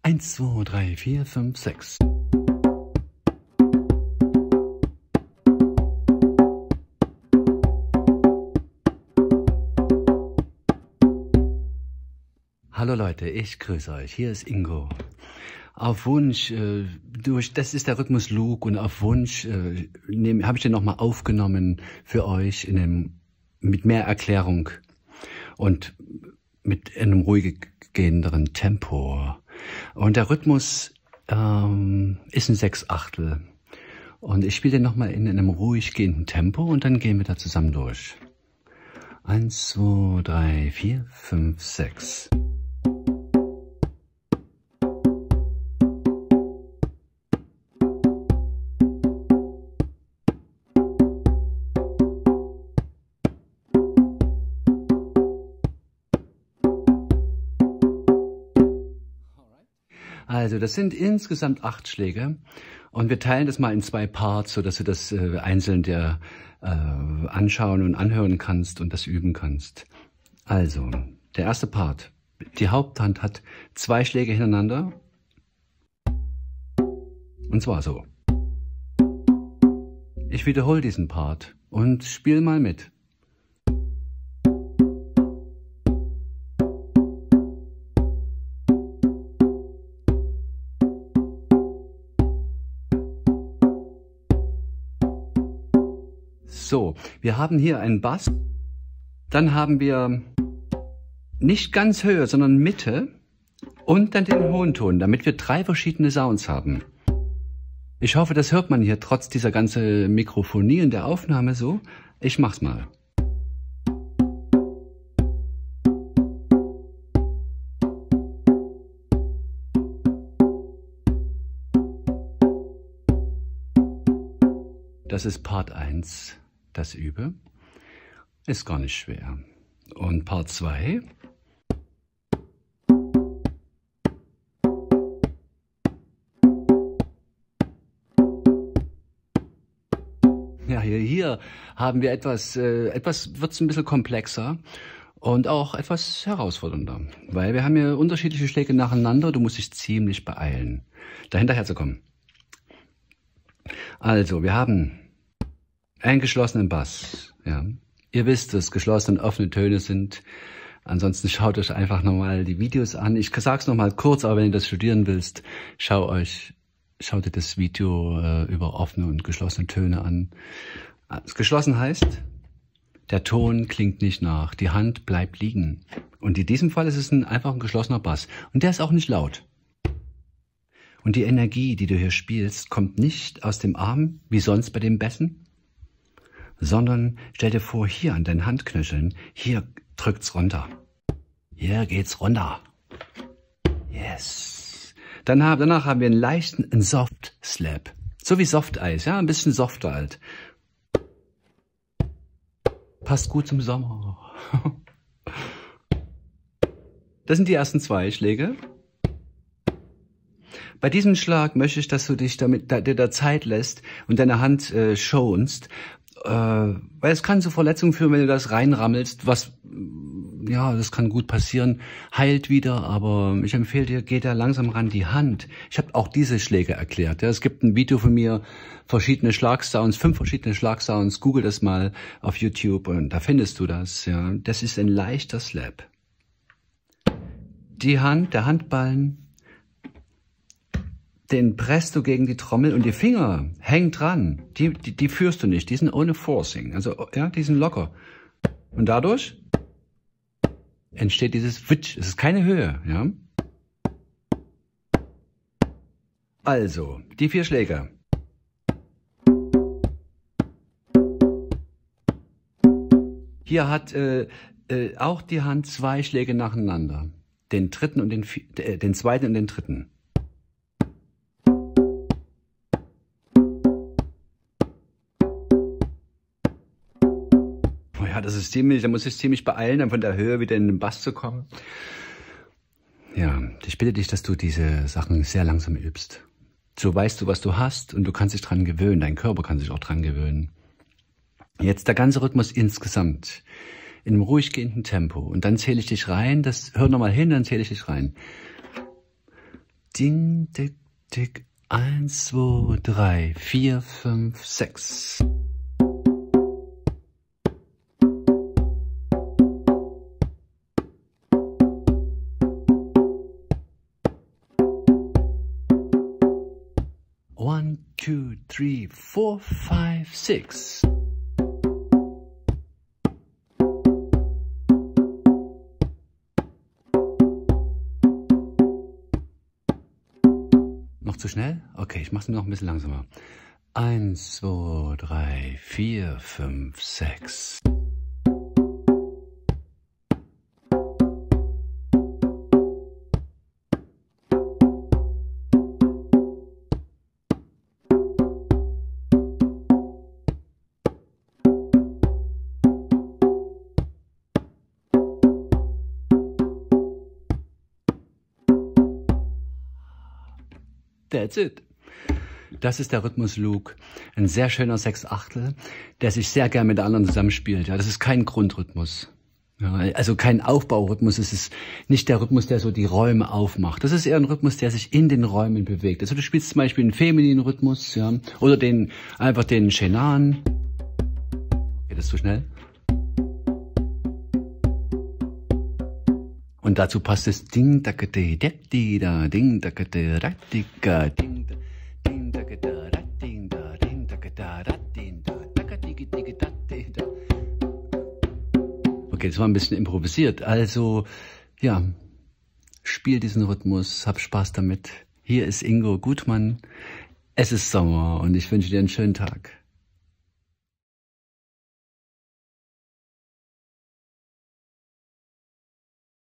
1, 2, 3, 4, 5, 6. Hallo Leute, ich grüße euch. Hier ist Ingo. Auf Wunsch, das ist der Rhythmus Luke, und auf Wunsch habe ich den nochmal aufgenommen für euch mit mehr Erklärung und mit einem ruhigenderen Tempo. Und der Rhythmus ist ein 6/8. Und ich spiele den nochmal in einem ruhig gehenden Tempo und dann gehen wir da zusammen durch. 1, 2, 3, 4, 5, 6. Also das sind insgesamt 8 Schläge und wir teilen das mal in 2 Parts, sodass du das einzeln dir anschauen und anhören kannst und das üben kannst. Also, der erste Part. Die Haupthand hat 2 Schläge hintereinander und zwar so. Ich wiederhole diesen Part und spiel mal mit. So, wir haben hier einen Bass, dann haben wir nicht ganz Höhe, sondern Mitte und dann den hohen Ton, damit wir 3 verschiedene Sounds haben. Ich hoffe, das hört man hier trotz dieser ganzen Mikrofonie in der Aufnahme so. Ich mach's mal. Das ist Part 1. Das übe, ist gar nicht schwer. Und Part 2. Ja, hier haben wir etwas wird's ein bisschen komplexer und auch etwas herausfordernder, weil wir haben hier unterschiedliche Schläge nacheinander, du musst dich ziemlich beeilen, da hinterherzukommen. Also, wir haben einen geschlossenen Bass, ja. Ihr wisst, dass geschlossene und offene Töne sind. Ansonsten schaut euch einfach nochmal die Videos an. Ich sag's nochmal kurz, aber wenn ihr das studieren willst, schaut dir das Video über offene und geschlossene Töne an. Geschlossen heißt, der Ton klingt nicht nach, die Hand bleibt liegen. Und in diesem Fall ist es einfach ein geschlossener Bass. Und der ist auch nicht laut. Und die Energie, die du hier spielst, kommt nicht aus dem Arm, wie sonst bei den Bässen, sondern stell dir vor, hier an deinen Handknöcheln, hier drückt's runter. Hier geht's runter. Yes. Danach haben wir einen leichten Soft Slap. So wie Softeis, ja, ein bisschen softer halt. Passt gut zum Sommer. Das sind die ersten 2 Schläge. Bei diesem Schlag möchte ich, dass du dich dir da Zeit lässt und deine Hand schonst, weil es kann zu Verletzungen führen, wenn du das reinrammelst, ja, das kann gut passieren, heilt wieder, aber ich empfehle dir, geh da langsam ran, die Hand. Ich habe auch diese Schläge erklärt. Ja. Es gibt ein Video von mir, 5 verschiedene Schlagsounds, google das mal auf YouTube und da findest du das. Ja. Das ist ein leichter Slap. Die Hand, der Handballen, den presst du gegen die Trommel und die Finger hängen dran. Die führst du nicht, die sind ohne Forcing. Also, ja, die sind locker. Und dadurch entsteht dieses Witsch. Es ist keine Höhe, ja. Also, die 4 Schläge. Hier hat auch die Hand 2 Schläge nacheinander. Den dritten und den zweiten und den dritten. Ja, da muss ich ziemlich beeilen, dann von der Höhe wieder in den Bass zu kommen. Ja, ich bitte dich, dass du diese Sachen sehr langsam übst. So weißt du, was du hast und du kannst dich dran gewöhnen. Dein Körper kann sich auch dran gewöhnen. Jetzt der ganze Rhythmus insgesamt in einem ruhig gehenden Tempo. Und dann zähle ich dich rein. Hör nochmal hin, dann zähle ich dich rein. Ding, tick, tick. 1, 2, 3, 4, 5, 6. One, two, three, four, five, six. Noch zu schnell? Okay, ich mach's mir noch ein bisschen langsamer. 1, 2, 3, 4, 5, 6. That's it. Das ist der Rhythmus Luke. Ein sehr schöner Sechsachtel, der sich sehr gern mit der anderen zusammenspielt. Ja, das ist kein Grundrhythmus. Ja, also kein Aufbaurhythmus. Es ist nicht der Rhythmus, der so die Räume aufmacht. Das ist eher ein Rhythmus, der sich in den Räumen bewegt. Also du spielst zum Beispiel einen femininen Rhythmus, ja, oder einfach den Shenan. Geht das zu schnell? Und dazu passt es Ding da ding da ding da ding da ding da ding da ding da ding da. Okay, das war ein bisschen improvisiert. Also, ja, spiel diesen Rhythmus, hab Spaß damit. Hier ist Ingo Gutmann. Es ist Sommer und ich wünsche dir einen schönen Tag.